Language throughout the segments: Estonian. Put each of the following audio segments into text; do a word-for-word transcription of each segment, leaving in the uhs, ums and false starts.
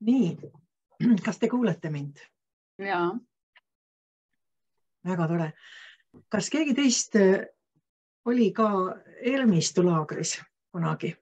Nii, kas te kuulete mind? Jaa. Väga tore. Kas keegi teist oli ka Ermistu laagris kunagi?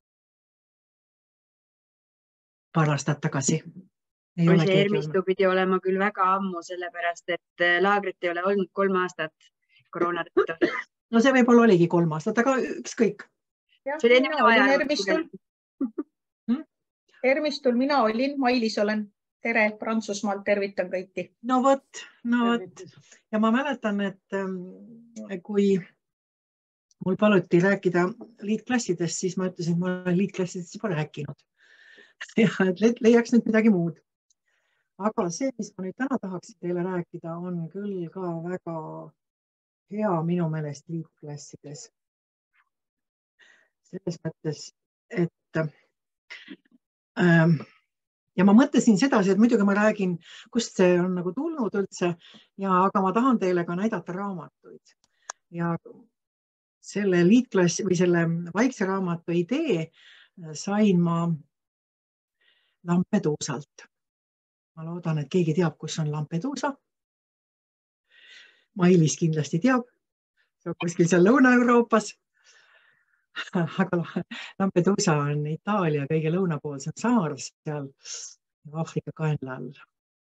Paar aastat tagasi. Ei Või ole see keegi Ermistu olnud. pidi olema küll väga ammu, sellepärast et laagrit ei ole olnud kolm aastat koroona tõttu. No see võib-olla oligi kolm aastat, aga ükskõik. See oli enne minu olin ajalugu. Ermistul. Hmm? Ermistul mina olin, Mailis olen. Tere, Prantsusmaalt tervitan kõiki. No võt, no võt. Ja ma mäletan, et kui mul paluti rääkida liitklassidest, siis ma ütlesin, et ma olen liitklassidest juba rääkinud. Ja et leiaks nüüd midagi muud. Aga see, mis ma nüüd täna tahaksin teile rääkida, on küll ka väga hea minu meelest liitklassides. Selles mõttes, et ähm, ja ma mõtlesin sedasi, et muidugi ma räägin, kust see on nagu tulnud üldse, ja, aga ma tahan teile ka näidata raamatuid. Ja selle liitklassi või selle vaikse raamatu idee sain ma Lampeduusalt. Ma loodan, et keegi teab, kus on Lampeduusa. Mailis kindlasti teab. See on kuskil seal Lõuna-Euroopas. Aga Lampeduusa on Itaalia kõige lõunapoolsem saar seal Aafrika kaenla all.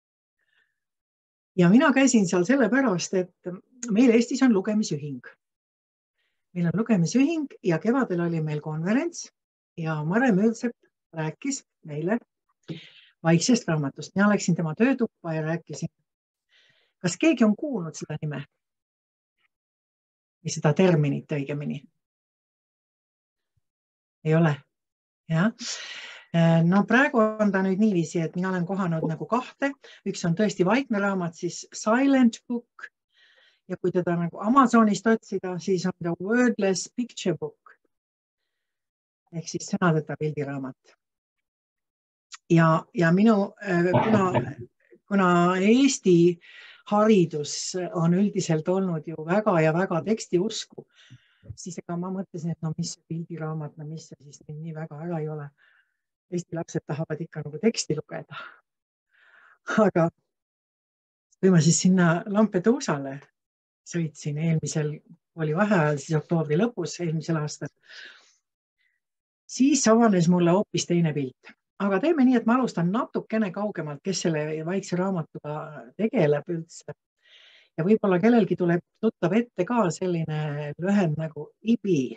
Ja mina käisin seal sellepärast, et meil Eestis on lugemisühing. Meil on lugemisühing ja kevadel oli meil konverents ja Mare Möödsepp rääkis meile vaiksest raamatust. Mina läksin tema töötuppa ja rääkisin. Kas keegi on kuulnud seda nime? Või seda terminit õigemini? Ei ole? Ja. No praegu on ta nüüd niiviisi, et mina olen kohanud nagu kahte. Üks on tõesti vaikne raamat, siis Silent Book. Ja kui teda nagu Amazonist otsida, siis on ta Wordless Picture Book. Ehk siis sõnadeta pildiraamat. Ja, ja minu, kuna, kuna Eesti haridus on üldiselt olnud ju väga ja väga teksti usku, siis ega ma mõtlesin, et no mis see pildiraamat, no mis see siis nii väga ära ei ole. Eesti lapsed tahavad ikka nagu teksti lugeda. Aga kui ma siis sinna Lampeduusale sõitsin eelmisel, oli vaheajal siis oktoobri lõpus eelmisel aastal, siis avanes mulle hoopis teine pilt. Aga teeme nii, et ma alustan natukene kaugemalt, kes selle vaikse raamatuga tegeleb üldse. Ja võib-olla kellelgi tuleb tuttav ette ka selline lühend nagu I B I.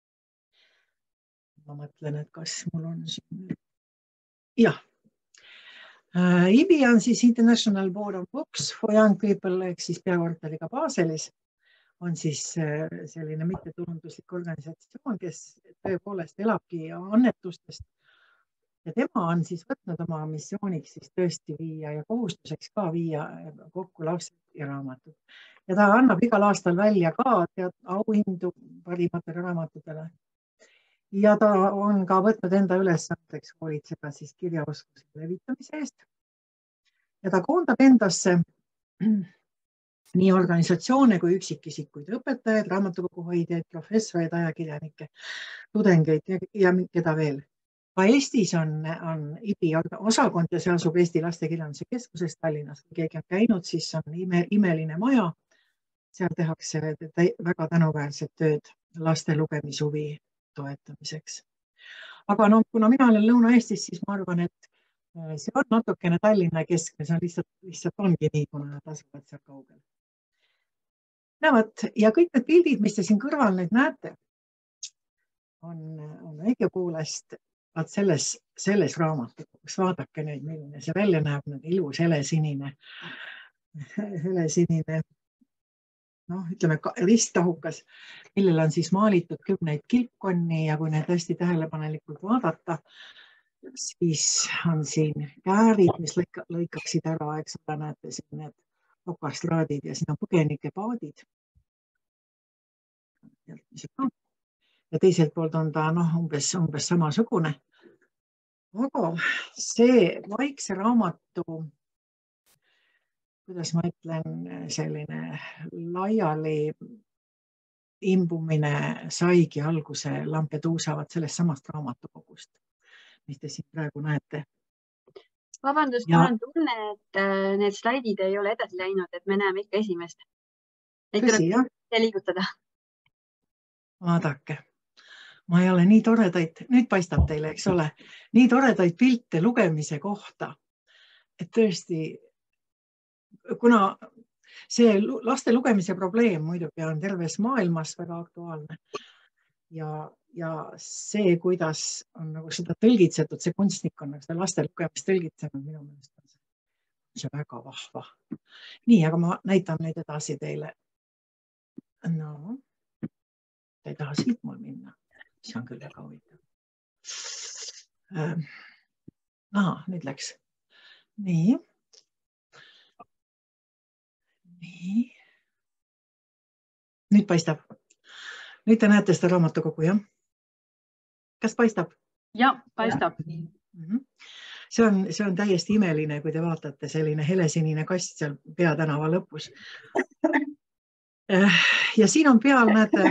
Ma mõtlen, et kas mul on siin... Jah. I B I on siis International Board of Books for Young People, ehk siis peakorteriga Baselis. On siis selline mittetulunduslik organisatsioon, kes tõepoolest elabki annetustest. Ja tema on siis võtnud oma missiooniks siis tõesti viia ja kohustuseks ka viia kokku lapsed ja raamatud. Ja ta annab igal aastal välja ka tead, auhindu parimatele raamatutele. Ja ta on ka võtnud enda ülesandeks hoolitseda siis kirjaoskuse levitamise eest. Ja ta koondab endasse nii organisatsioone kui üksikisikuid, õpetajaid, raamatukoguhoidjaid, professoreid, ajakirjanikke, tudengeid ja, ja keda veel. Ka Eestis on, on I B I osakond ja see asub Eesti Lastekirjanduse Keskuses Tallinnas. Kui keegi on käinud, siis on ime, imeline maja. Seal tehakse väga tänuväärset tööd laste lugemishuvi toetamiseks. Aga no, kuna mina olen Lõuna-Eestis, siis ma arvan, et see on natukene Tallinna keskne, see on lihtsalt, lihtsalt ongi nii, kuna nad asuvad seal kaugel. Näevad, ja kõik need pildid, mis te siin kõrval nüüd näete, on, on õige poolest vaat selles, selles raamatukogus. Vaadake nüüd, milline see välja näeb, nüüd ilus helesinine, helesinine, noh, ütleme ristahukas, millel on siis maalitud kümneid kilpkonni ja kui need hästi tähelepanelikult vaadata, siis on siin käärid, mis lõika, lõikaksid ära, eks ole, näete siin need okastraadid ja siin on põgenikepaadid. Ja teiselt poolt on ta noh, umbes, umbes samasugune. Aga see vaikse raamatu, kuidas ma ütlen, selline laiali imbumine saigi alguse Lampeduusa sellest samast raamatukogust, mis te siin praegu näete. Vabandust, Ja- mul on tunne, et äh, need slaidid ei ole edasi läinud, et me näeme ikka esimest. Neid Tõsi, tuleb jah? ise liigutada. Vaadake, ma ei ole nii toredaid, nüüd paistab teile, eks ole, nii toredaid pilte lugemise kohta, et tõesti, kuna see lu- laste lugemise probleem muidugi on terves maailmas väga aktuaalne ja, ja see, kuidas on nagu seda tõlgitsetud, see kunstnik on nagu seda laste lugemist tõlgitsenud, minu meelest on see, see väga vahva. Nii, aga ma näitan nüüd edasi teile. No, ta ei taha siit mul minna. See on küll väga huvitav. Ähm, aha, nüüd läks. Nii. Nii. Nüüd paistab. Nüüd te näete seda raamatukogu, jah? Kas paistab? Ja, paistab. Mhm. See on, see on täiesti imeline, kui te vaatate selline helesinine kast seal Peatänava lõpus. Ja siin on peal, näete,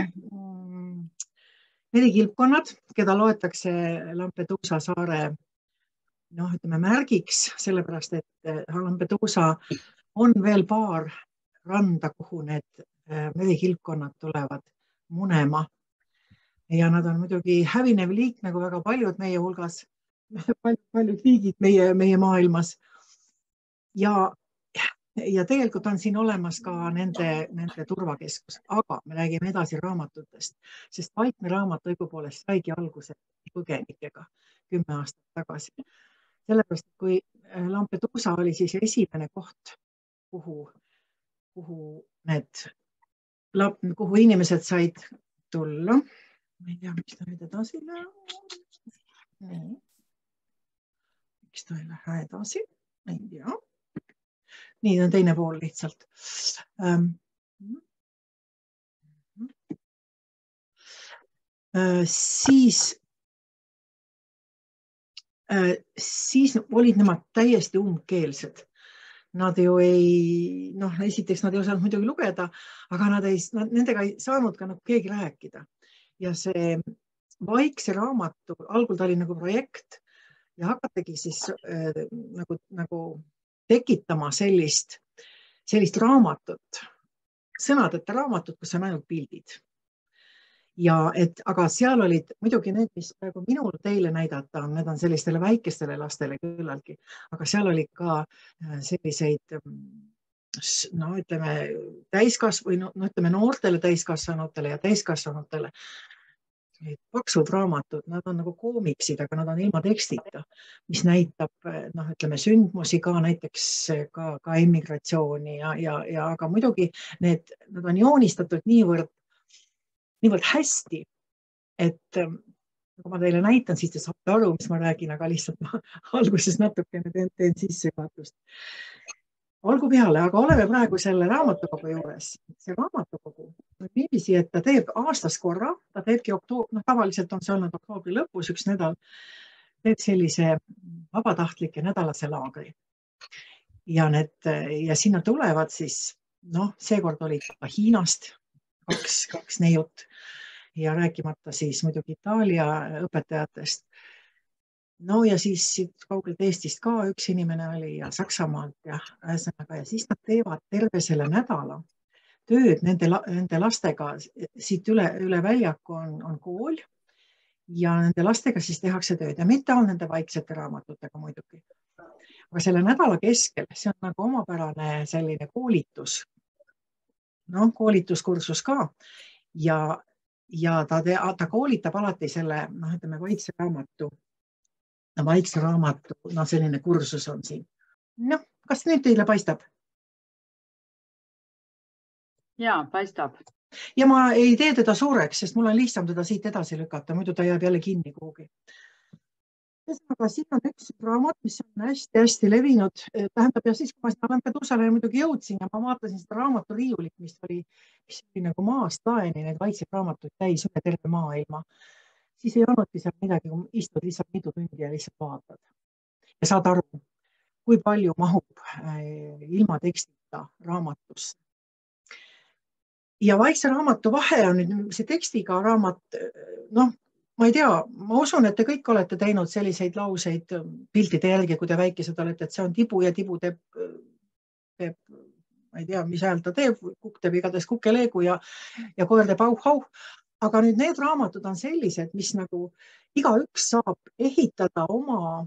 neli kilpkonnad, keda loetakse Lampedusa saare noh, ütleme märgiks, sellepärast, et Lampedusa on veel paar randa, kuhu need merikilpkonnad tulevad munema. Ja nad on muidugi hävinev liik, nagu väga paljud meie hulgas, paljud, paljud liigid meie, meie maailmas. Ja, ja tegelikult on siin olemas ka nende, nende turvakeskus, aga me räägime edasi raamatutest, sest Vaikne raamat õigupoolest saigi alguse põgenikega kümme aastat tagasi. Sellepärast, kui Lampedusa oli siis esimene koht, kuhu, kuhu, need, kuhu inimesed said tulla. Ma ei tea, miks ta nüüd edasi läheb. Nii. Miks ta ei lähe edasi? Ei tea. Nii on teine pool lihtsalt. Ähm. Äh, siis, äh, siis olid nemad täiesti umbkeelsed. Nad ju ei, noh, esiteks nad ei osanud muidugi lugeda, aga nad ei, nad, nendega ei saanud ka nagu keegi rääkida. Ja see Vaikse raamatu, algul ta oli nagu projekt ja hakatagi siis äh, nagu, nagu tekitama sellist, sellist raamatut, sõnadeta raamatut, kus on ainult pildid. Ja et, aga seal olid muidugi need, mis praegu minul teile näidata on, need on sellistele väikestele lastele küllaltki, aga seal oli ka selliseid, no ütleme, täiskas või no, no ütleme noortele täiskasvanutele ja täiskasvanutele. Paksud raamatud, nad on nagu koomiksid, aga nad on ilma tekstita, mis näitab, noh, ütleme, sündmusi ka näiteks ka, ka immigratsiooni ja, ja, ja aga muidugi need, nad on joonistatud niivõrd, niivõrd hästi, et kui ma teile näitan, siis te saate aru, mis ma räägin, aga lihtsalt ma alguses natukene teen, teen sissejuhatust. Olgu peale, aga oleme praegu selle raamatukogu juures. See raamatukogu on niiviisi, et ta teeb aastas korra, ta teebki oktoobri, noh, tavaliselt on see olnud oktoobri lõpus üks nädal, teeb sellise vabatahtlike nädalase laagri. Ja, need, ja sinna tulevad siis, noh, seekord olid ka Hiinast kaks, kaks neiut ja rääkimata siis muidugi Itaalia õpetajatest. No ja siis kaugelt Eestist ka üks inimene oli ja Saksamaalt ja ühesõnaga ja siis nad teevad terve selle nädala tööd nende, nende lastega. Siit üle, üle väljaku on, on kool ja nende lastega siis tehakse tööd ja mitte on nende vaiksete raamatutega muidugi. Aga selle nädala keskel, see on nagu omapärane selline koolitus, noh, koolituskursus ka ja, ja ta, te, ta koolitab alati selle, noh, ütleme, vaikse raamatu Vaikse raamatu, no selline kursus on siin. Noh, kas nüüd teile paistab? Jaa, paistab. Ja ma ei tee teda suureks, sest mul on lihtsam teda siit edasi lükata, muidu ta jääb jälle kinni kuhugi. Aga siin on üks raamat, mis on hästi-hästi levinud. Tähendab, ja siis, kui ma seda Lampedusale muidugi jõudsin ja ma vaatasin seda raamatu riiulit, mis oli, mis oli nagu maast laeni, need vaikseid raamatuid täis üle terve maailma. Siis ei olnudki seal midagi, kui istud lihtsalt mitu tundi ja lihtsalt vaatad. Ja saad aru, kui palju mahub ilma tekstita raamatusse. Ja Vaikse raamatu vahe on nüüd see tekstiga raamat, noh, ma ei tea, ma usun, et te kõik olete teinud selliseid lauseid piltide jälgi, kui te väikesed olete, et see on tibu ja tibu teeb, teeb ma ei tea, mis hääl ta teeb, kukk teeb igatahes kukeleegu ja, ja koer teeb auh-auh. Aga nüüd need raamatud on sellised, mis nagu igaüks saab ehitada oma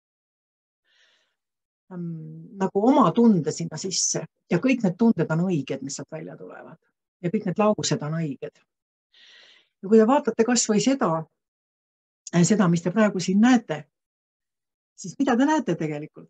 nagu oma tunde sinna sisse ja kõik need tunded on õiged, mis sealt välja tulevad ja kõik need laused on õiged. Ja kui te vaatate kas või seda, seda, mis te praegu siin näete, siis mida te näete tegelikult?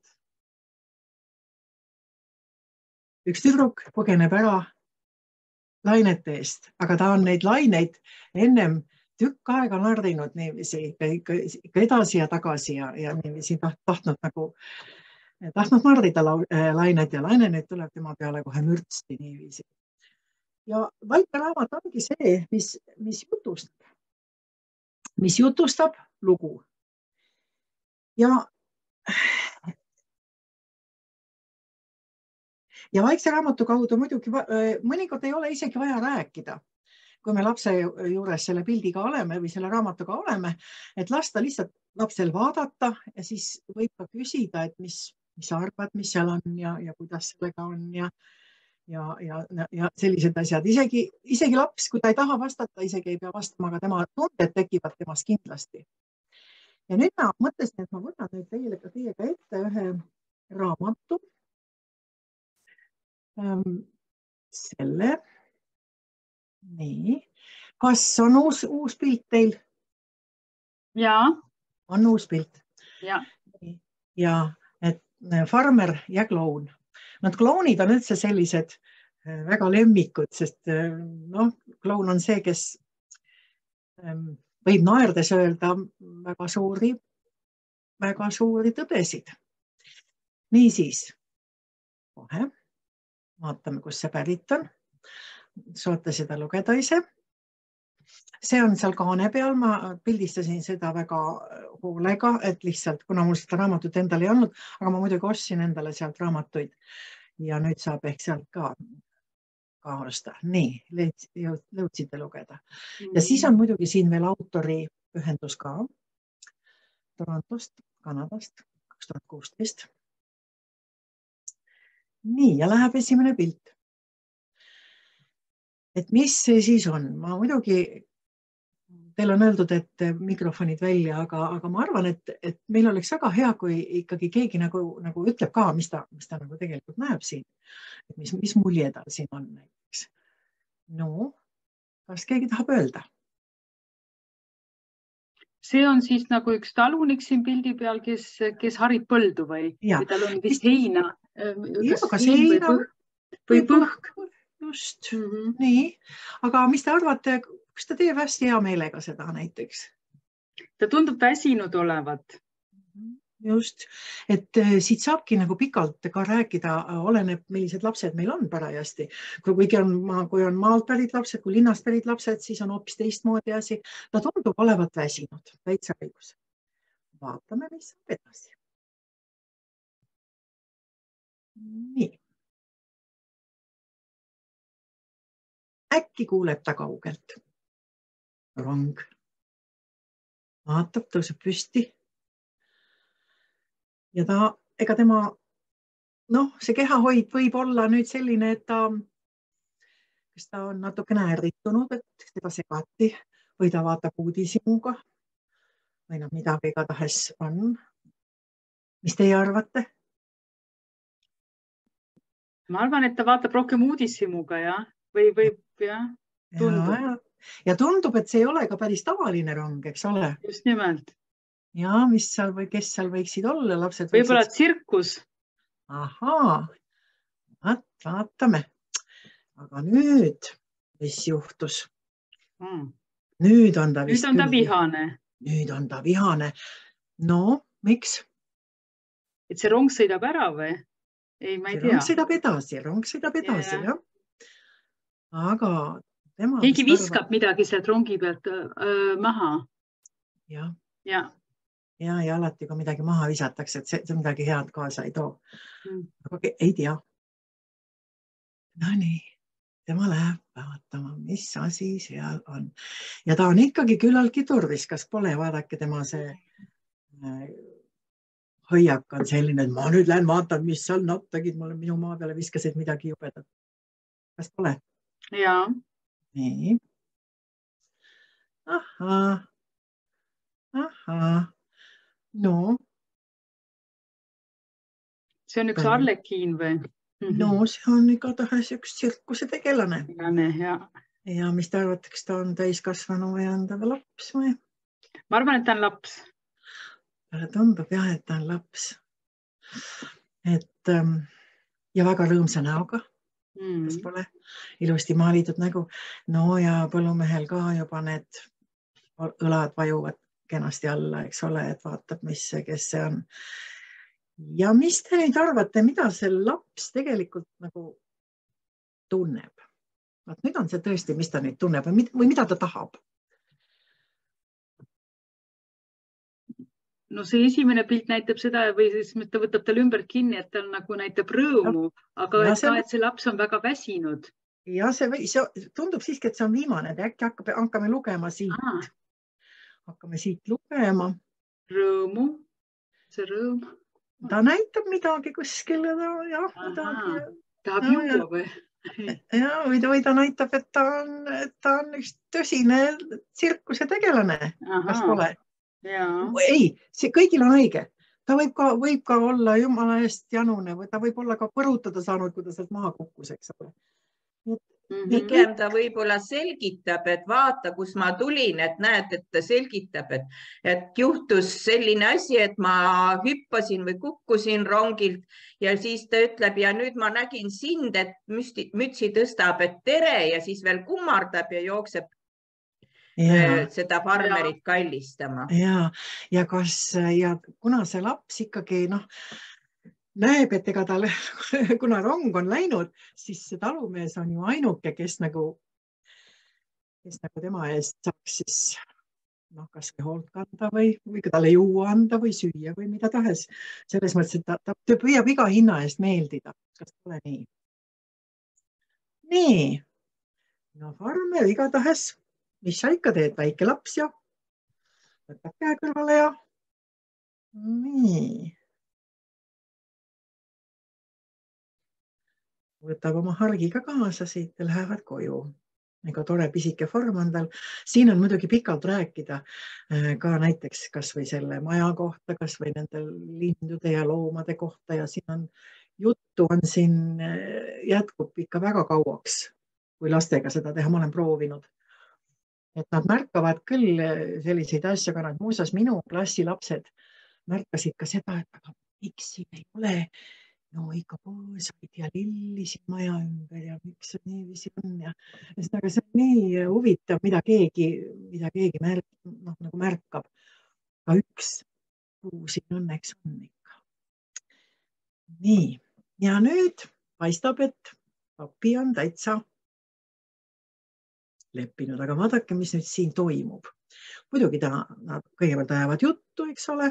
Üks tüdruk põgeneb ära lainete eest, aga ta on neid laineid ennem tükk aega nardinud niiviisi, ikka edasi ja tagasi ja, ja niiviisi tahtnud nagu tahtnud nardida lainet ja laine nüüd tuleb tema peale kohe mürtsti niiviisi. Ja Vaikne raamat ongi see, mis, mis jutustab, mis jutustab lugu. Ja, ja Vaikse raamatu kaudu muidugi mõnikord ei ole isegi vaja rääkida, kui me lapse juures selle pildiga oleme või selle raamatuga oleme, et lasta lihtsalt lapsel vaadata ja siis võib ka küsida, et mis mis sa arvad, mis seal on ja, ja kuidas sellega on ja, ja, ja, ja sellised asjad. Isegi, isegi laps, kui ta ei taha vastata, isegi ei pea vastama, aga tema tunded tekivad temas kindlasti. Ja nüüd ma mõtlesin, et ma võtan nüüd teiega, teiega ette ühe raamatu. Ähm, selle. Nii. Kas on uus, uus pilt teil? Ja. On uus pilt? Ja. Ja farmer ja kloun. Nad klounid on üldse sellised väga lemmikud, sest no, kloun on see, kes võib naerdes öelda väga suuri, väga suuri tõdesid. Niisiis, kohe vaatame, kus see pärit on. Saate seda lugeda ise. See on seal kaane peal, ma pildistasin seda väga hoolega, et lihtsalt, kuna mul seda raamatut endal ei olnud, aga ma muidugi ostsin endale sealt raamatuid ja nüüd saab ehk sealt ka, ka osta. Nii, lõudsite lugeda. Ja siis on muidugi siin veel autori pühendus ka Torontost, Kanadast, kaks tuhat kuusteist. Nii, ja läheb esimene pilt. Et mis see siis on? Ma muidugi teil on öeldud, et mikrofonid välja, aga, aga ma arvan, et, et meil oleks väga hea, kui ikkagi keegi nagu, nagu ütleb ka, mis ta, mis ta nagu tegelikult näeb siin. Et mis, mis mulje tal siin on näiteks. No, kas keegi tahab öelda? See on siis nagu üks talunik siin pildi peal, kes, kes harib põldu või? Ja. Või tal on vist heina? Ja, kas heina või põhk? Just, mm -hmm. Nii. Aga mis te arvate, kas ta teeb hästi hea meelega seda näiteks? Ta tundub väsinud olevat. Just, et siit saabki nagu pikalt ka rääkida, oleneb, millised lapsed meil on parajasti. Kui on, kui on maalt pärit lapsed, kui linnast pärit lapsed, siis on hoopis teistmoodi asi. Ta tundub olevat väsinud, täitsa õigus. Vaatame, mis saab edasi. Nii. Äkki kuuleb ta kaugelt. Rong. Vaatab, tõuseb püsti. Ja ta, ega tema, noh, see kehahoid võib olla nüüd selline, et ta, kas ta on natukene ärritunud, et teda segati või ta vaatab uudishimuga või noh, midagi igatahes on. Mis teie arvate? Ma arvan, et ta vaatab rohkem uudishimuga, jah? Või võib, jah? Tundub. Ja, ja tundub, et see ei ole ka päris tavaline rong, eks ole? Just nimelt. Ja, mis seal või kes seal võiksid olla? Lapsed võiksid... Võib-olla tsirkus. Ahaa, vaatame. Aga nüüd, mis juhtus? Mm. Nüüd on ta vist nüüd on ta vihane. Nüüd on ta vihane. No, miks? Et see rong sõidab ära või? Ei, ma ei tea. Rong sõidab edasi, rong sõidab edasi, jah. Aga tema... Keegi viskab arva... midagi sealt rongi pealt öö, maha. Ja. Ja. Ja, ja alati, kui midagi maha visatakse, et see, see midagi head kaasa ei too. Mm. Aga ei tea. No nii. tema läheb vaatama, mis asi seal on. Ja ta on ikkagi küllaltki turvis, kas pole, vaadake tema see hoiak on selline, et ma nüüd lähen vaatan, mis seal nad tegid, mulle minu maa peale viskasid midagi jubedat. Kas pole? Jaa. Nii. Ahaa. Ahaa. No. See on üks arlekiin või? No, see on igatahes üks tsirkuse tegelane. Tegelane, ja. Ja mis te arvate, kas ta on täiskasvanu või on ta veel laps või? Ma arvan, et ta on laps. Tundub jah, et ta on laps. Et, ja väga rõõmsa näoga, mm. kas pole? Ilusti maalitud nägu. No ja põllumehel ka juba need õlad vajuvad kenasti alla, eks ole, et vaatab, mis see, kes see on. Ja mis te nüüd arvate, mida see laps tegelikult nagu tunneb? Nüüd on see tõesti, mis ta nüüd tunneb või mida ta tahab? No see esimene pilt näitab seda või siis ta võtab tal ümber kinni, et ta nagu näitab rõõmu, aga et, see... Ka, et see laps on väga väsinud. Ja see, või, see tundub siiski, et see on viimane, et äkki hakkab, hakkame lugema siit. Ah. Hakkame siit lugema. Rõõmu, see rõõm. Ta näitab midagi kuskil. Ja, midagi. Tahab juua või? Ja, või, või ta näitab, et ta on, et ta on üks tõsine tsirkuse tegelane. Aha. Kas pole? Ja. Ei, see kõigil on õige. Ta võib ka, võib ka olla jumala eest janune või ta võib olla ka põrutada saanud, kui ta sealt maha kukkus, eks ole. Pigem ta võib-olla selgitab, et vaata, kus ma tulin, et näed, et ta selgitab, et, et juhtus selline asi, et ma hüppasin või kukkusin rongilt ja siis ta ütleb ja nüüd ma nägin sind, et müsti, mütsi tõstab, et tere ja siis veel kummardab ja jookseb ja. Seda farmerit ja. Kallistama. Ja, ja, kas, ja kuna see laps ikkagi noh, näeb, et ega tal, kuna rong on läinud, siis see talumees on ju ainuke, kes nagu, kes nagu tema eest saaks siis noh, kas või hoolt kanda või, või ka talle juua anda või süüa või mida tahes. Selles mõttes, et ta, ta, ta püüab iga hinna eest meeldida. Kas pole nii? Nii. No farmer iga tahes. Mis sa ikka teed, väike laps ja võtab käe kõrvale ja nii. Võtab oma hargiga kaasa siit ja lähevad koju. Ega tore pisike farm on tal. Siin on muidugi pikalt rääkida ka näiteks kas või selle maja kohta, kas või nende lindude ja loomade kohta ja siin on juttu on siin jätkub ikka väga kauaks, kui lastega seda teha, ma olen proovinud. Et nad märkavad küll selliseid asju, aga nad muuseas minu klassi lapsed märkasid ka seda, et aga miks siin ei ole no ikka põõsaid ja lillisid maja ümber ja miks see niiviisi on ja aga see on nii huvitav, mida keegi, mida keegi märk, noh, nagu märkab. Ka üks puu siin õnneks on ikka. Nii, ja nüüd paistab, et papi on täitsa leppinud, aga vaadake, mis nüüd siin toimub. Muidugi ta, nad kõigepealt ajavad juttu, eks ole.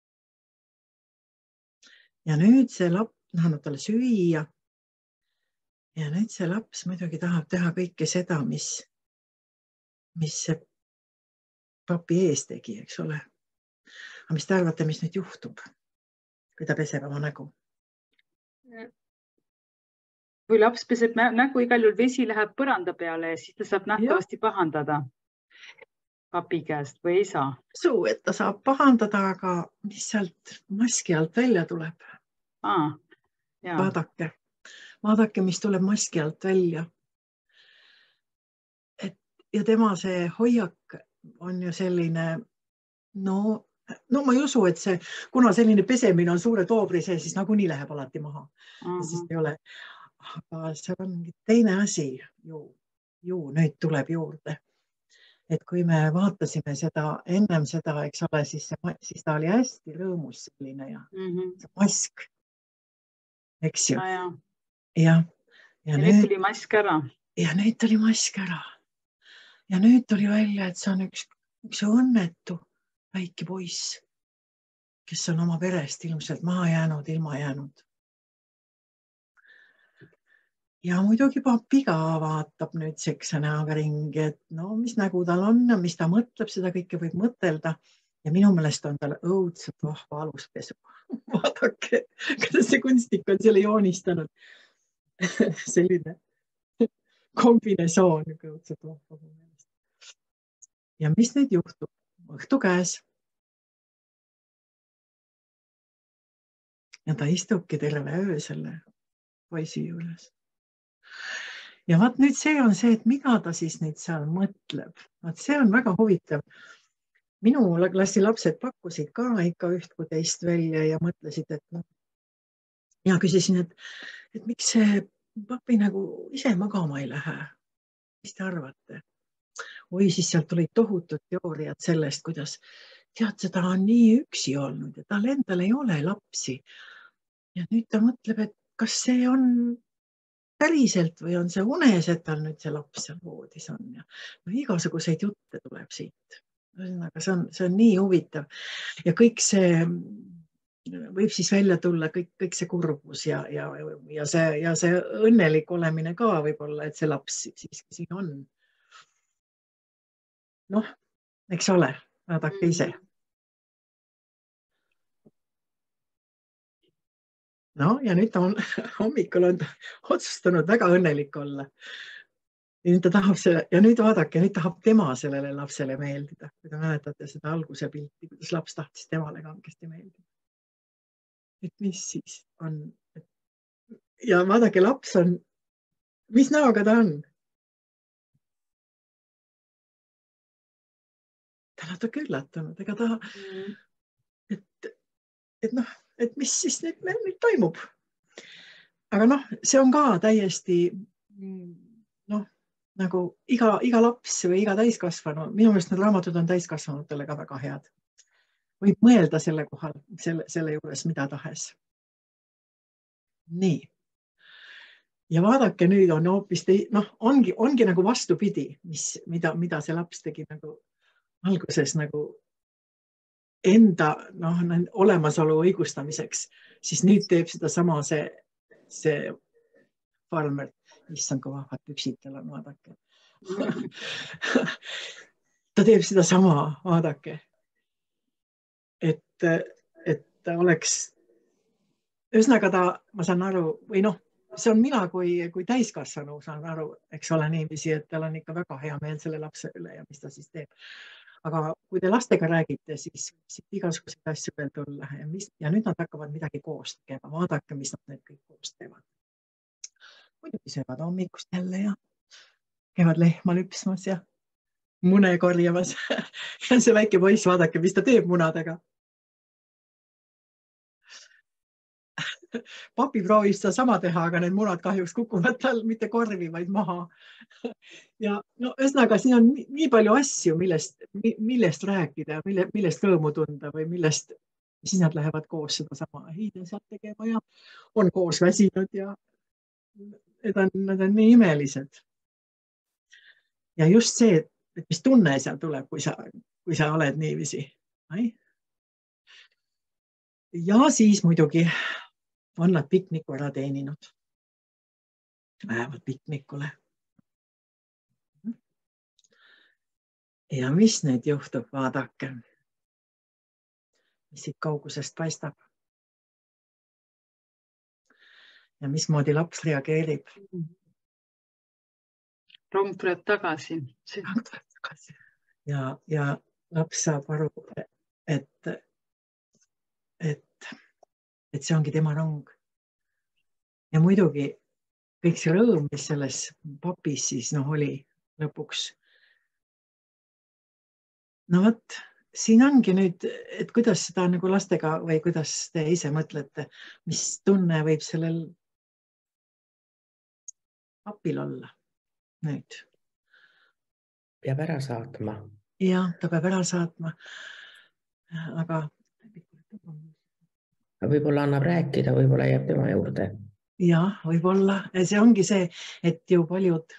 Ja nüüd see laps, annab talle süüa. Ja nüüd see laps muidugi tahab teha kõike seda, mis, mis see papi ees tegi, eks ole. Aga mis te arvate, mis nüüd juhtub, kui ta peseb oma nägu? Kui laps peseb nägu, igal juhul vesi läheb põranda peale ja siis ta saab nähtavasti pahandada papi käest või ei saa. Suu, et ta saab pahandada, aga mis sealt maski alt välja tuleb? Aa, jaa. Vaadake, vaadake, mis tuleb maski alt välja. Et, ja tema see hoiak on ju selline, no, no ma ei usu, et see, kuna selline pesemine on suure toobri see, siis nagu nii läheb alati maha. Uh-huh. Siis ei ole. Aga see on teine asi ju, ju nüüd tuleb juurde. Et kui me vaatasime seda, ennem seda, eks ole, siis, see, siis ta oli hästi rõõmus selline ja mm-hmm. see mask, eks ju. Ah, ja. Ja, ja, ja nüüd tuli mask ära. Ja nüüd tuli mask ära. Ja nüüd tuli välja, et see on üks, üks õnnetu väike poiss, kes on oma perest ilmselt maha jäänud, ilma jäänud. ja muidugi papi ka vaatab nüüd seksa näoga ringi, et no mis nägu tal on ja mis ta mõtleb, seda kõike võib mõtelda. Ja minu meelest on tal õudselt vahva aluspesu. Vaadake, kuidas see kunstnik on selle joonistanud. Selline kombinesoon. Õudselt vahva. Ja mis nüüd juhtub? Õhtu käes. Ja ta istubki terve öö selle poisi juures. Ja vaat nüüd see on see, et mida ta siis nüüd seal mõtleb. Vaat see on väga huvitav. Minu klassi lapsed pakkusid ka ikka üht kui teist välja ja mõtlesid, et no, ja küsisin, et, et miks see papi nagu ise magama ei lähe? Mis te arvate? Oi, siis sealt tulid tohutud teooriad sellest, kuidas tead, seda on nii üksi olnud ja tal endal ei ole lapsi. Ja nüüd ta mõtleb, et kas see on päriselt või on see unes, et tal nüüd see laps seal voodis on. Ja no, igasuguseid jutte tuleb siit. Aga see on, see on nii huvitav ja kõik see võib siis välja tulla, kõik, kõik see kurbus ja, ja, ja, see, ja see õnnelik olemine ka võib-olla, et see laps siiski siin on. Noh, eks ole, vaadake ise. No ja nüüd ta on hommikul on otsustanud väga õnnelik olla. Ja nüüd, ta tahab selle, ja nüüd vaadake, nüüd tahab tema sellele lapsele meeldida. Kui te mäletate seda alguse pilti, kuidas laps tahtis temale kangesti meeldida. Et mis siis on? Ja vaadake, laps on, mis näoga ta on? Ta on natuke üllatunud, ega ta, et, et noh, et mis siis nüüd, nüüd toimub. Aga noh, see on ka täiesti, noh, nagu iga, iga laps või iga täiskasvanu, minu meelest need raamatud on täiskasvanutele ka väga head. Võib mõelda selle kohal, selle, selle juures mida tahes. Nii. Ja vaadake, nüüd on hoopis, noh, ongi, ongi nagu vastupidi, mis, mida, mida see laps tegi nagu alguses nagu enda noh, olemasolu õigustamiseks, siis nüüd teeb seda sama see, see farmer. Issand, kui vahvad püksid tal on, vaadake. Ta teeb seda sama, vaadake. Et, et oleks, ühesõnaga ta, ma saan aru, või noh, see on mina kui, kui täiskasvanu saan aru, eks ole niiviisi, et tal on ikka väga hea meel selle lapse üle ja mis ta siis teeb. Aga kui te lastega räägite, siis, siis igasuguseid asju veel tulla ja, mis, ja nüüd nad hakkavad midagi koos tegema. Vaadake, mis nad need kõik koos teevad. Muidugi söövad hommikust jälle ja käivad lehma lüpsmas ja mune korjamas. Ja see väike poiss, vaadake, mis ta teeb munadega. Papi proovib seda sama teha, aga need munad kahjuks kukuvad tal mitte korvi, vaid maha. Ja no ühesõnaga, siin on nii palju asju, millest, millest rääkida, mille, millest rõõmu tunda või millest siis nad lähevad koos seda sama hiide sealt tegema ja on koos väsinud ja Need on, need on nii imelised. Ja just see, et mis tunne seal tuleb, kui sa, kui sa oled niiviisi. Ja siis muidugi on nad pikniku ära teeninud. Lähevad piknikule. Ja mis nüüd juhtub, vaadake. Mis siit kaugusest paistab. Ja mismoodi laps reageerib? Rong tuleb tagasi. Rong tuleb tagasi. Ja, ja laps saab aru, et, et, et see ongi tema rong. Ja muidugi kõik see rõõm, mis selles papis siis noh, oli lõpuks. No võt, siin ongi nüüd, et kuidas seda nagu lastega või kuidas te ise mõtlete, mis tunne võib sellel papil olla nüüd. Peab ära saatma. Ja, ta peab ära saatma. Aga võib-olla annab rääkida, võib-olla jääb tema juurde. Ja, võib-olla. See ongi see, et ju paljud,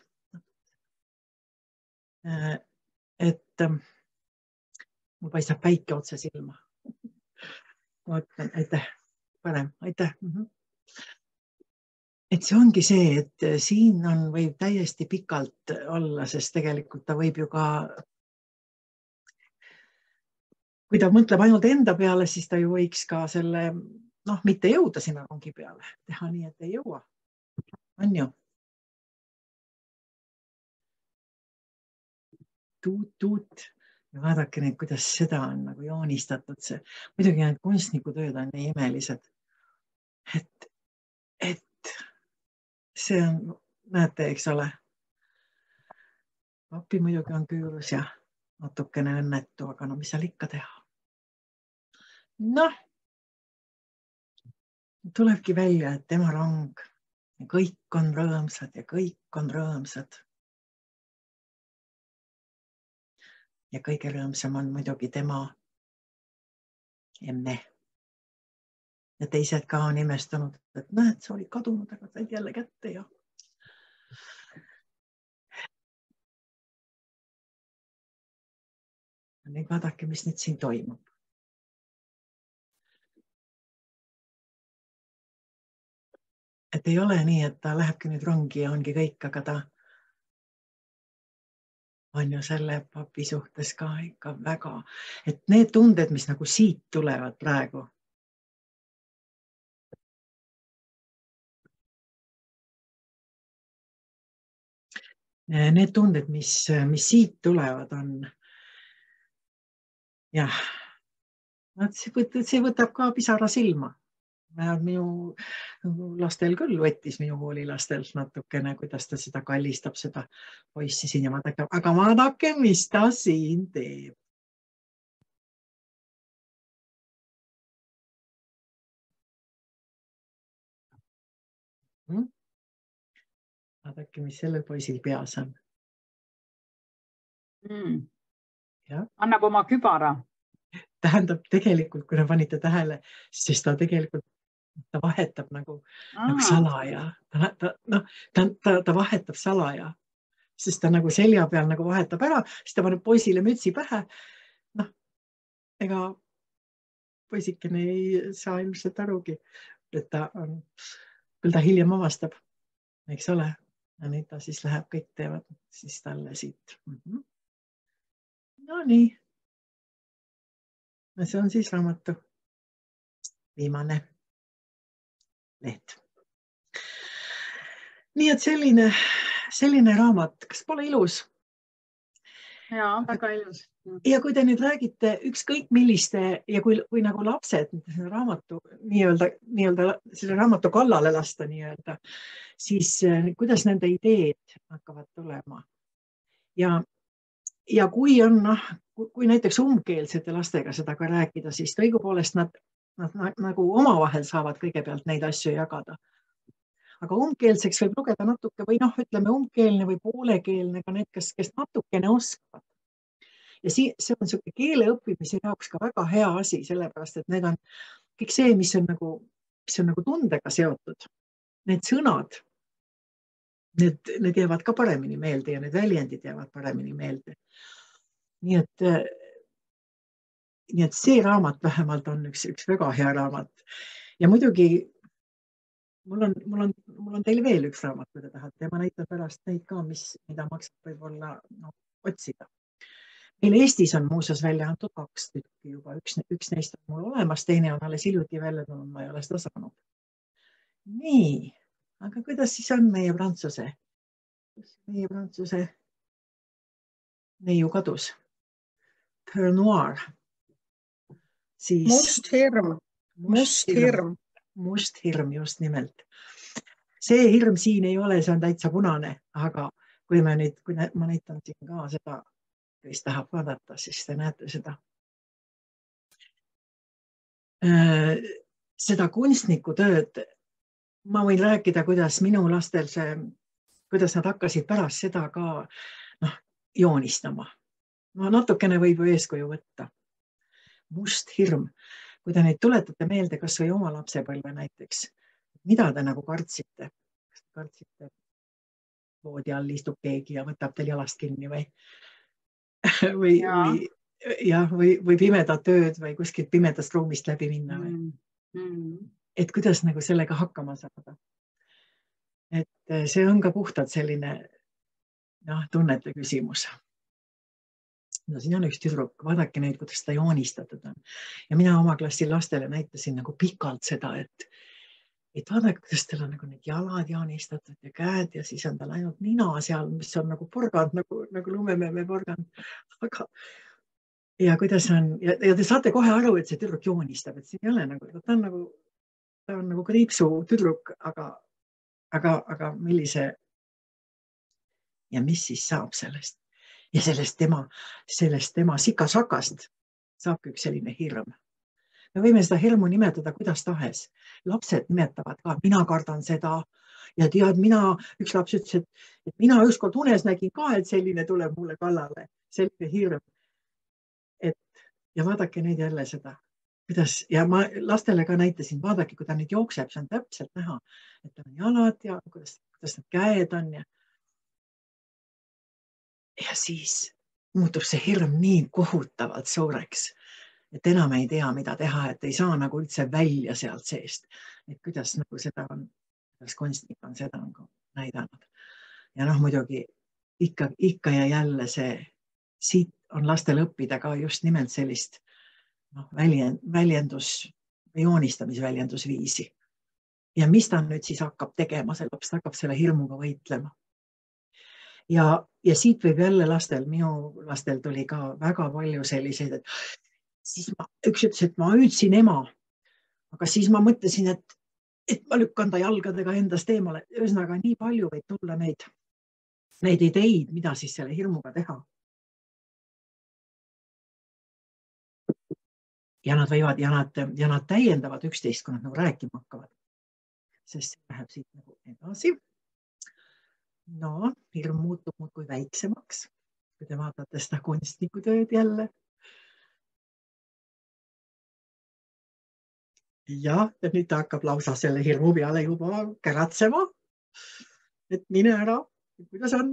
et mul paistab päike otse silma. Ma ütlen, aitäh, parem, aitäh. et see ongi see, et siin on, võib täiesti pikalt olla, sest tegelikult ta võib ju ka, kui ta mõtleb ainult enda peale, siis ta ju võiks ka selle, noh, mitte jõuda sinna rongi peale, teha nii, et ei jõua. On ju? Tuut, tuut. Ja vaadake nüüd, kuidas seda on nagu joonistatud. See. Muidugi need kunstnikutööd on nii imelised. Et, et see on, näete, eks ole. Papi muidugi on küürus ja natukene õnnetu, aga no mis seal ikka teha? Noh, tulebki välja, et tema rong ja kõik on rõõmsad ja kõik on rõõmsad. Ja kõige rõõmsam on muidugi tema emme. Ja teised ka on imestanud, et näed, sa olid kadunud, aga said jälle kätte ja nüüd vaadake, mis nüüd siin toimub. Et ei ole nii, et ta lähebki nüüd rongi ja ongi kõik, aga ta on ju selle papi suhtes ka ikka väga, et need tunded, mis nagu siit tulevad praegu. Need tunded, mis, mis siit tulevad, on jah, see, võt, see võtab ka pisara silma. Minu lastel küll võttis minu koolilastel natukene, kuidas ta seda kallistab, seda poissi siin ja vaadake, aga vaadake, mis ta siin teeb. Hmm? Vaadake, mis sellel poisil peas on. Mm. Ja? Annab oma kübara. Tähendab tegelikult, kui ne panite tähele, siis ta tegelikult ta vahetab nagu, nagu salaja. Ta, ta, no, ta, ta, ta vahetab salaja, sest ta nagu selja peal nagu vahetab ära, siis ta paneb poisile mütsi pähe. Noh, ega poisikene ei saa ilmselt arugi, et ta on, küll ta hiljem avastab, eks ole. Ja nüüd ta siis läheb, kõik teevad siis talle siit. Mm-hmm. No nii. See on siis raamatu viimane leht. Nii et selline, selline raamat, kas pole ilus? Jaa, väga ilus. Ja kui te nüüd räägite ükskõik milliste ja kui, kui nagu lapsed raamatu, nii-öelda, nii-öelda selle raamatu kallale lasta, nii-öelda, siis kuidas nende ideed hakkavad tulema? Ja Ja kui on, noh, kui näiteks umbkeelsete lastega seda ka rääkida, siis õigupoolest nad, nad nagu omavahel saavad kõigepealt neid asju jagada. Aga umbkeelseks võib lugeda natuke või noh, ütleme umbkeelne või poolekeelne ka need, kes, kes natukene oskavad. Ja see on selline keele õppimise jaoks ka väga hea asi, sellepärast, et need on kõik see, mis on nagu, mis on nagu tundega seotud. Need sõnad, Need, need jäävad ka paremini meelde ja need väljendid jäävad paremini meelde. Nii et, nii et see raamat vähemalt on üks, üks väga hea raamat. Ja muidugi mul on, mul on, mul on teil veel üks raamat, kui te tahate. Ja ma näitan pärast neid ka, mis, mida maksab võib-olla no, otsida. Meil Eestis on muuseas välja antud kaks tükki juba. Üks, üks neist on mul olemas, teine on alles hiljuti välja tulnud, ma ei ole seda saanud. Nii. Aga kuidas siis on meie prantsuse? Meie prantsuse neiu kadus. Peur noir. Siis... Must hirm. Must hirm. Must hirm, just nimelt. See hirm siin ei ole, see on täitsa punane, aga kui, me nüüd, kui ma näitan siin ka seda, kes tahab vaadata, siis te näete seda. Seda kunstniku tööd ma võin rääkida, kuidas minu lastel see, kuidas nad hakkasid pärast seda ka noh, joonistama. No, natukene võib ju eeskuju võtta. Must hirm. Kui te neid tuletate meelde, kas või oma lapsepõlve näiteks, mida te nagu kartsite? Kas te kartsite voodi all istub keegi ja võtab teil jalast kinni või, või, ja. või, ja, või, või pimeda tööd või kuskilt pimedast ruumist läbi minna või? Mm. Mm. Et kuidas nagu sellega hakkama saada. et see on ka puhtalt selline noh, tunnete küsimus. No siin on üks tüdruk, vaadake neid, kuidas ta joonistatud on. Ja mina oma klassi lastele näitasin nagu pikalt seda, et, et vaadake, kuidas teil on nagu need jalad joonistatud ja käed ja siis on tal ainult nina seal, mis on nagu porgand, nagu, nagu lumememme porgand. Aga ja kuidas on, ja, ja te saate kohe aru, et see tüdruk joonistab, et siin ei ole nagu, ta on nagu, ta on nagu kriipsu tüdruk, aga, aga, aga millise ja mis siis saab sellest? Ja sellest tema, sellest tema sikasakast saabki üks selline hirm. Me võime seda hirmu nimetada kuidas tahes. Lapsed nimetavad ka, mina kardan seda ja tead, mina, üks laps ütles, et, et mina ükskord unes nägin ka, et selline tuleb mulle kallale, selline hirm. Et, ja vaadake neid jälle seda, kuidas, ja ma lastele ka näitasin, vaadake, kui ta nüüd jookseb, see on täpselt näha, et ta on jalad ja kuidas, kuidas need käed on ja Ja siis muutub see hirm nii kohutavalt suureks, et enam ei tea, mida teha, et ei saa nagu üldse välja sealt seest. Et kuidas nagu seda on, kuidas kunstnik on seda nagu näidanud. Ja noh, muidugi ikka, ikka ja jälle see, siit on lastel õppida ka just nimelt sellist noh, väljendus, joonistamisväljendusviisi. Ja mis ta nüüd siis hakkab tegema, see laps hakkab selle hirmuga võitlema. Ja, ja siit võib jälle lastel, minu lastel tuli ka väga palju selliseid, et siis ma, üks ütles, et ma hüüdsin ema, aga siis ma mõtlesin, et, et ma lükkan ta jalgadega endast eemale. Ühesõnaga, nii palju võib tulla neid, neid ideid, mida siis selle hirmuga teha. Ja nad võivad, ja nad, ja nad täiendavad üksteist, kui nad nagu rääkima hakkavad. Sest see läheb siit nagu edasi. No, hirm muutub muudkui väiksemaks, kui te vaatate seda kunstnikutööd jälle. Ja, ja nüüd ta hakkab lausa selle hirmu peale juba käratsema, et mine ära, kuidas on.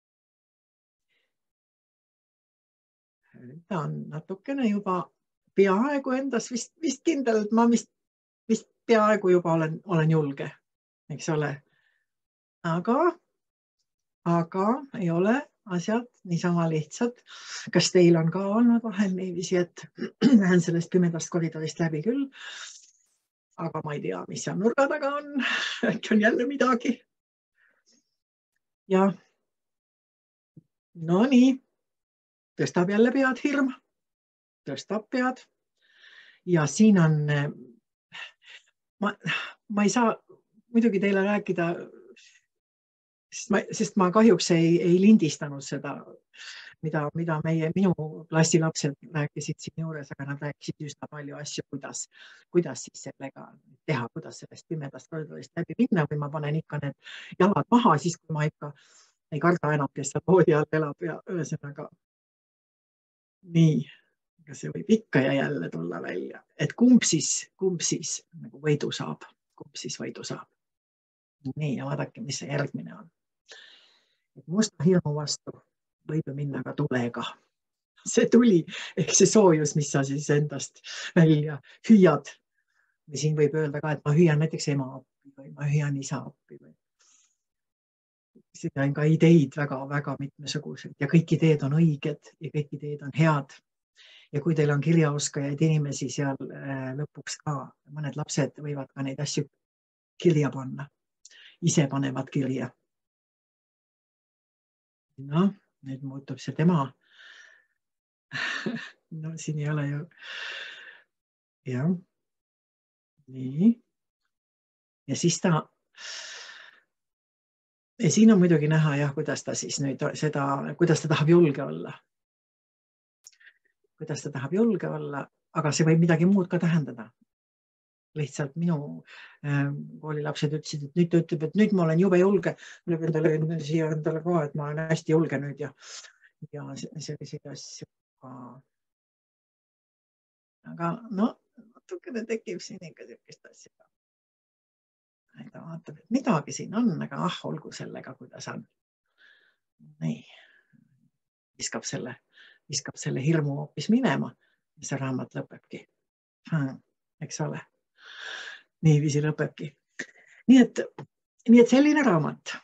Ta on natukene juba peaaegu endas vist, vist kindel, et ma vist, vist peaaegu juba olen, olen julge, eks ole. Aga Aga ei ole asjad niisama lihtsad. Kas teil on ka olnud vahel niiviisi, et lähen sellest pimedast koridorist läbi küll, aga ma ei tea, mis seal nurga taga on. Äkki on jälle midagi. Ja no nii, tõstab jälle pead hirm, tõstab pead. Ja siin on, ma, ma ei saa muidugi teile rääkida, Sest ma, sest ma kahjuks ei, ei lindistanud seda, mida, mida meie, minu klassi lapsed rääkisid siin juures, aga nad rääkisid üsna palju asju, kuidas, kuidas siis sellega teha, kuidas sellest pimedast koridorist läbi minna, või ma panen ikka need jalad maha, siis kui ma ikka ei karda enam, kes seal voodi all elab ja ühesõnaga nii, aga see võib ikka ja jälle tulla välja, et kumb siis, kumb siis nagu võidu saab, kumb siis võidu saab. Nii, ja vaadake, mis see järgmine on. Et musta hirmu vastu võib minna ka tulega. See tuli, ehk see soojus, mis sa siis endast välja hüüad. Ja siin võib öelda ka, et ma hüüan näiteks ema appi või ma hüüan isa appi. Seda on ka ideid väga, väga mitmesugused ja kõik ideed on õiged ja kõik ideed on head. Ja kui teil on kirjaoskajaid inimesi seal lõpuks ka, mõned lapsed võivad ka neid asju kirja panna. Ise panevad kirja. No, nüüd muutub see tema. No, siin ei ole ju. Ja. Nii. Ja siis ta. Ja siin on muidugi näha, jah, kuidas ta siis nüüd seda, kuidas ta tahab julge olla. Kuidas ta tahab julge olla, aga see võib midagi muud ka tähendada. Lihtsalt minu koolilapsed ütlesid, et nüüd ta ütleb, et nüüd ma olen jube julge. Ma olen siia endale ka, et ma olen hästi julge nüüd ja, ja selliseid asju. Aga no, natukene tekib siin ikka sellist asja. Ta vaatab, et midagi siin on, aga ah, olgu sellega, kuidas on. Nii. Viskab selle, viskab selle hirmu hoopis minema ja see raamat lõpebki. Eks ole. Niiviisi lõpebki. Nii et nii et selline raamat.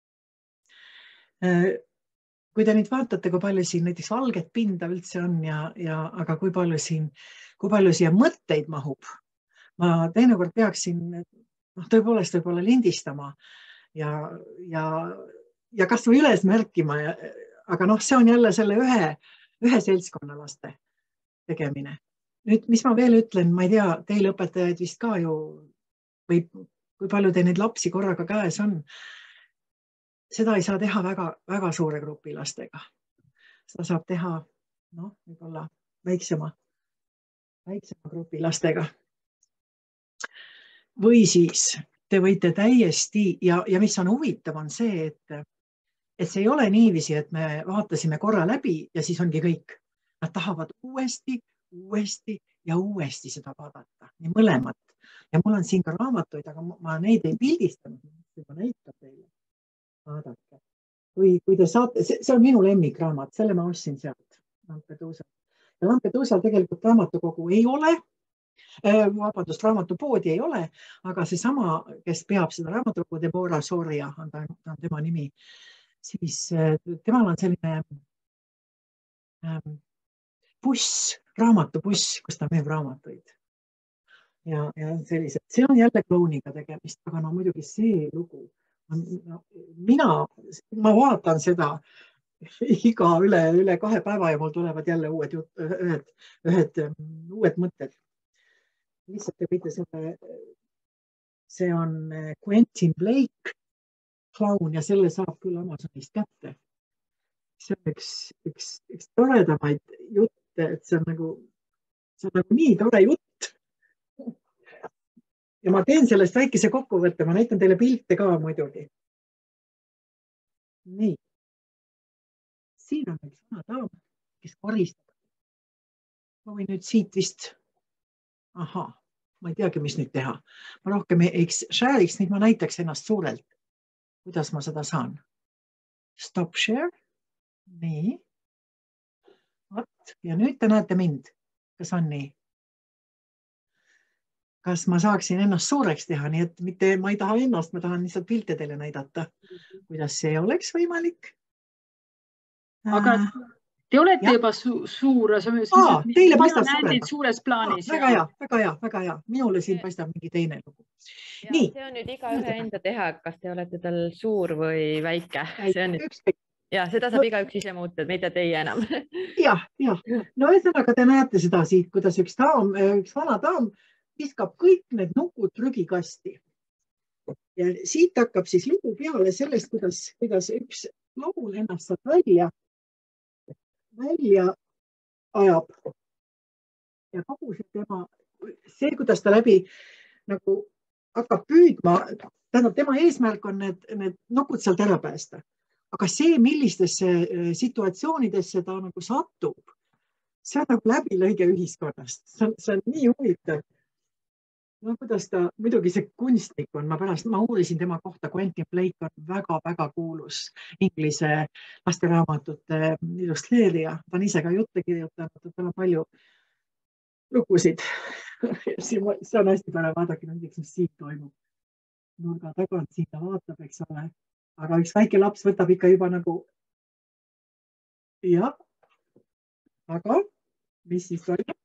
Kui te nüüd vaatate, kui palju siin näiteks valget pinda üldse on ja, ja aga kui palju siin, kui palju siia mõtteid mahub. Ma teinekord peaksin noh, tõepoolest võib-olla lindistama ja, ja, ja kas või üles märkima. Ja, aga noh, see on jälle selle ühe, ühe seltskonna laste tegemine. Nüüd, mis ma veel ütlen, ma ei tea, teil õpetajaid vist ka ju või kui palju te neid lapsi korraga käes on. Seda ei saa teha väga, väga suure grupi lastega. Seda saab teha noh, võib-olla väiksema, väiksema grupi lastega. Või siis te võite täiesti ja, ja mis on huvitav on see, et, et see ei ole niiviisi, et me vaatasime korra läbi ja siis ongi kõik. Nad tahavad uuesti, uuesti ja uuesti seda vaadata. Nii mõlemat. Ja mul on siin ka raamatuid, aga ma neid ei pildistanud. Ma näitan teile. Vaadake. Kui, kui te saate, see, see on minu lemmikraamat, selle ma ostsin sealt Lampeduusal. Ja Lampeduusal tegelikult raamatukogu ei ole, vabandust, raamatupoodi ei ole, aga see sama, kes peab seda raamatukogu, Deborah Soria, on, ta, on tema nimi, siis temal on selline ähm, buss, raamatubuss, kus ta müüb raamatuid. Ja, ja sellised. See on jälle klouniga tegemist, aga no muidugi see lugu. Mina, ma vaatan seda iga üle, üle kahe päeva ja mul tulevad jälle uued, jut, ühed, ühed uued mõtted. Lihtsalt te võite selle, see on Quentin Blake klaun ja selle saab küll Amazonist kätte. See on üks, üks, üks toredamaid jutte, et see on nagu, see on nagu nii tore jutt. Ja ma teen sellest väikese kokkuvõtte, ma näitan teile pilte ka muidugi. Nii. Siin on üks vana daam, kes koristab. Ma võin nüüd siit vist, aha, ma ei teagi, mis nüüd teha. Ma rohkem ei share'iks, nüüd ma näitaks ennast suurelt. Kuidas ma seda saan? Stop share. Nii. Võt. Ja nüüd te näete mind. Kas on nii? Kas ma saaksin ennast suureks teha, nii et mitte, ma ei taha ennast, ma tahan lihtsalt pilte teile näidata, kuidas see oleks võimalik. Aga te olete ja. Juba su suur, Aa, teile paistab suurema. Suures plaanis. Aa, väga hea, väga hea, väga hea. Minule siin paistab mingi teine lugu. Ja, nii. See on nüüd iga ühe enda teha, kas te olete tal suur või väike. See on nüüd... Ja, seda saab no, iga üks ise muuta, mida teie enam. jah, jah. No ühesõnaga te näete seda siit, kuidas üks, daam, üks vana daam viskab kõik need nukud prügikasti. Ja siit hakkab siis lugu peale sellest, kuidas, kuidas üks laul ennast saab välja, välja ajab. Ja kogu see tema, see, kuidas ta läbi nagu hakkab püüdma, tähendab, tema eesmärk on need, need nukud sealt ära päästa. Aga see, millistesse situatsioonidesse ta nagu satub, see on nagu läbilõige ühiskonnast. See on, see on nii huvitav. No, kuidas ta, muidugi see kunstnik on, ma pärast, ma uurisin tema kohta, Quentin Blake on väga-väga kuulus inglise lasteraamatute illustreerija. Ta on ise ka jutte kirjutanud, et tal on palju lugusid. See on hästi pära, vaadake, näiteks, mis siin toimub. Nurga tagant siin ta vaatab, eks ole. Aga üks väike laps võtab ikka juba nagu, jah, aga mis siis toimub?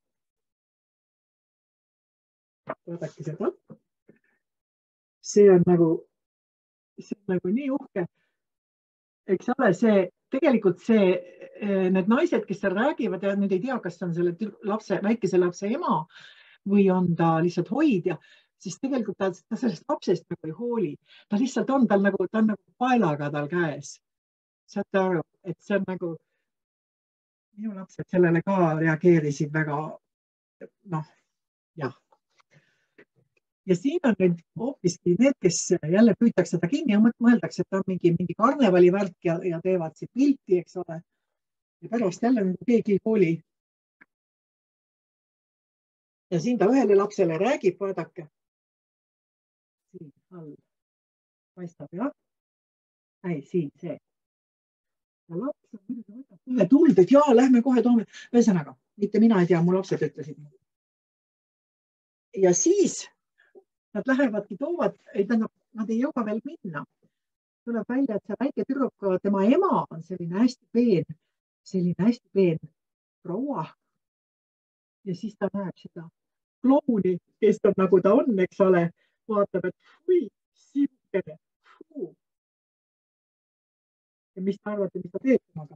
Vaadake seda. See on nagu, see on nagu nii uhke. Eks ole, see, tegelikult see, need naised, kes seal räägivad ja nüüd ei tea, kas on selle lapse, väikese lapse ema või on ta lihtsalt hoidja, siis tegelikult ta, ta sellest lapsest nagu ei hooli. Ta lihtsalt on tal nagu, ta on nagu paelaga tal käes. Saate aru, et see on nagu, minu lapsed sellele ka reageerisid väga, noh, jah. Ja siin on nüüd hoopiski need, kes jälle püütakse ta kinni ja mõeldakse, et on mingi, mingi karnevali värk ja, ja teevad siit pilti, eks ole. Ja pärast jälle keegi hooli. Ja siin ta ühele lapsele räägib, vaadake. Siin all paistab, jah? Ei, siin see. Ja laps on muidugi võtab ühe tuld, et jaa, lähme kohe toome. Ühesõnaga, mitte mina ei tea, mu lapsed ütlesid. Ja siis nad lähevadki, toovad, nad ei jõua veel minna. Tuleb välja, et see väike tüdruk, tema ema on selline hästi peen, selline hästi peen proua. Ja siis ta näeb seda klouni, kes on nagu ta on, eks ole, vaatab, et fui, siukene, fuu. Ja mis ta arvate, mis ta teeb temaga?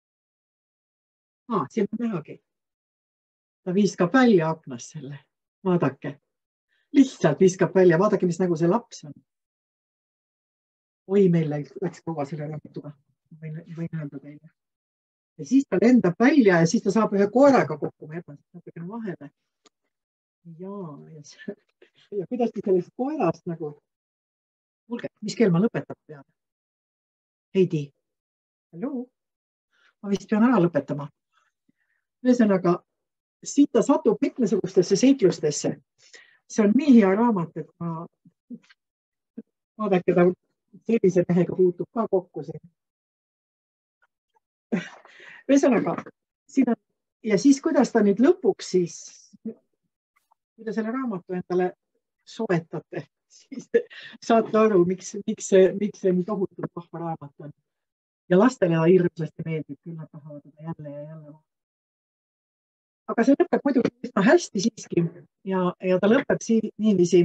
Aa, siin on nähagi. Ta viskab välja aknas selle. Vaadake. Lihtsalt viskab välja. Vaadake, mis nagu see laps on. Oi, meil läks kaua selle raamatuga. Võin, võin öelda teile. Ja siis ta lendab välja ja siis ta saab ühe koeraga kokku. Ma jätan natukene vahele. Ja, ja, see, ja kuidas ta sellest koerast nagu... Kuulge, mis keel ma lõpetab peale? Heidi. Hallo? Ma vist pean ära lõpetama. Ühesõnaga, siit ta satub mitmesugustesse seiklustesse. See on nii hea raamat, et ma vaadake, ta sellise mehega puutub ka kokku siin. Ühesõnaga, siin on, ja siis kuidas ta nüüd lõpuks siis, kui te selle raamatu endale soetate, siis saate aru, miks, miks, see, miks see nii tohutult vahva raamat on. Ja lastele ta hirmsasti meeldib, küll nad tahavad teda jälle ja jälle. Aga see lõpeb muidugi üsna hästi siiski ja, ja ta lõpeb siin niiviisi.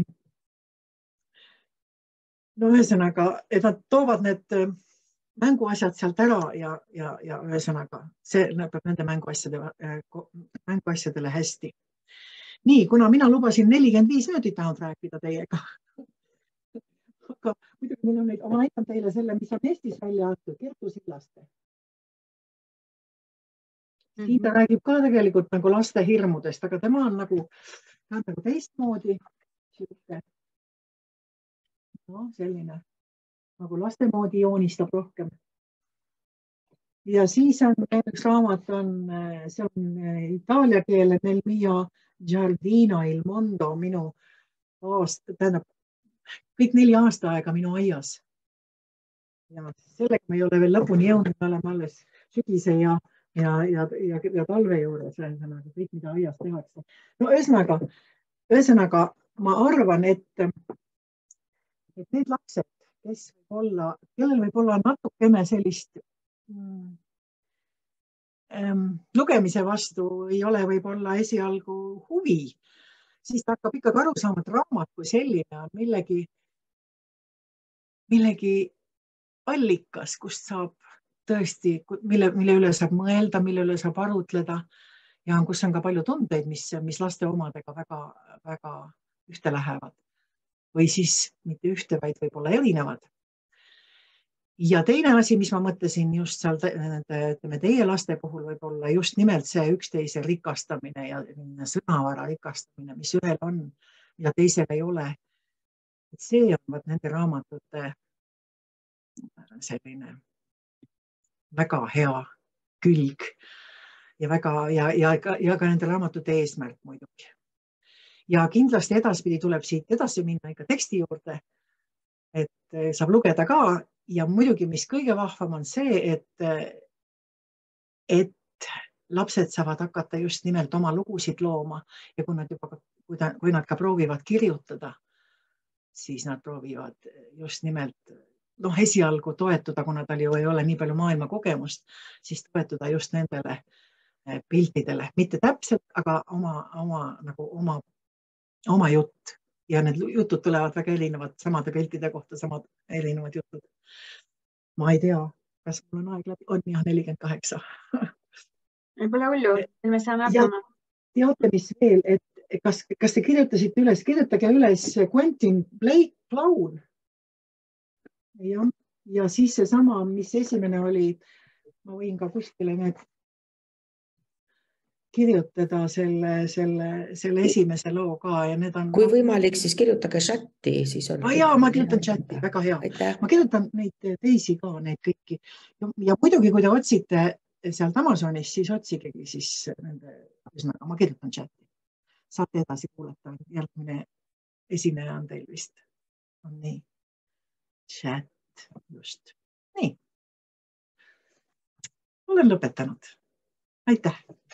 No ühesõnaga, et nad toovad need mänguasjad sealt ära ja, ja, ja ühesõnaga, see lõpeb nende mänguasjade, mänguasjadele hästi. Nii, kuna mina lubasin nelikümmend viis minutit ainult rääkida teiega. Aga muidugi mul on neid, ma näitan teile selle, mis on Eestis välja antud, Kertu Sillaste. Siin ta räägib ka tegelikult nagu laste hirmudest, aga tema on nagu, ta on nagu teistmoodi. No, selline, nagu laste moodi joonistab rohkem. Ja siis on üks raamat, on, see on itaalia keele Nel mio giardino il mondo, minu aasta, tähendab, kõik neli aasta aega minu aias. Ja sellega me ei ole veel lõpuni jõudnud, me oleme alles sügise ja Ja, ja, ja, ja talve juures, ühesõnaga, kõik, mida aias tehakse. No ühesõnaga, ühesõnaga ma arvan, et, et need lapsed, kes võib olla, kellel võib olla natukene sellist mm, ähm, lugemise vastu ei ole võib-olla esialgu huvi, siis ta hakkab ikkagi aru saama, et raamat kui selline on millegi, millegi allikas, kust saab tõesti, mille, mille üle saab mõelda, mille üle saab arutleda ja kus on ka palju tundeid, mis, mis laste omadega väga, väga ühte lähevad. Või siis mitte ühte, vaid võib-olla erinevad. Ja teine asi, mis ma mõtlesin just seal ütleme, teie laste puhul võib-olla just nimelt see üksteise rikastamine ja sõnavara rikastamine, mis ühel on, mida teisel ei ole. Et see on nende raamatute selline väga hea külg ja, väga, ja, ja, ja ka nende raamatute eesmärk muidugi. Ja kindlasti edaspidi tuleb siit edasi minna ikka teksti juurde, et saab lugeda ka ja muidugi, mis kõige vahvam on see, et, et lapsed saavad hakata just nimelt oma lugusid looma ja kui nad, juba, kui, ta, kui nad ka proovivad kirjutada, siis nad proovivad just nimelt noh, esialgu toetuda, kuna tal ju ei ole nii palju maailma kogemust, siis toetuda just nendele piltidele. Mitte täpselt, aga oma, oma, nagu oma, oma jutt. Ja need jutud tulevad väga erinevad, samade piltide kohta, samad erinevad jutud. Ma ei tea, kas mul on aeg läbi? On jah, nelikümmend kaheksa. Ei pole hullu, me saame hakkama. Teate, mis veel, et kas, kas te kirjutasite üles, kirjutage üles Quentin Blake Clown. Ja, ja siis see sama, mis esimene oli, ma võin ka kuskile need kirjutada selle, selle, selle esimese loo ka ja need on... Kui võimalik, siis kirjutage chatti, siis on... Ah, jaa, ma kirjutan chatti, väga hea. Aitäh. Ma kirjutan neid teisi ka, neid kõiki. Ja, ja muidugi, kui te otsite sealt Amazonis, siis otsigegi siis nende, üsnaga, ma kirjutan chatti. Saate edasi kuulata, järgmine esineja on teil vist. On nii. Chat, just. Nii. Olen lõpetanud. Aitäh!